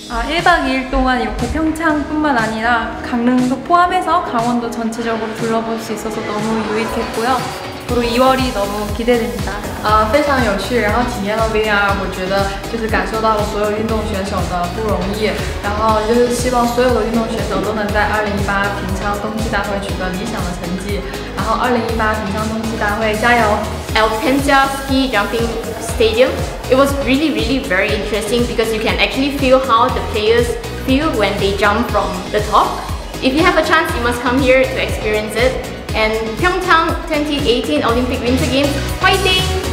1박 2일 동안 이렇게 평창뿐만 아니라 강릉도 포함해서 강원도 전체적으로 둘러볼 수 있어서 너무 유익했고요. 그리고 2월이 너무 기대됩니다. 非常有趣，然后体验了 VR， 我觉得就是感受到了所有运动选手的不容易，然后就是希望所有的运动选手都能在2018平昌冬季大会取得理想的成绩，然后2018平昌冬季大会加油 Alpensia ski jumping stadium. It was really very interesting because you can actually feel how the players feel when they jump from the top. If you have a chance, you must come here to experience it. And Pyeongchang 2018 Olympic Winter Games, fighting!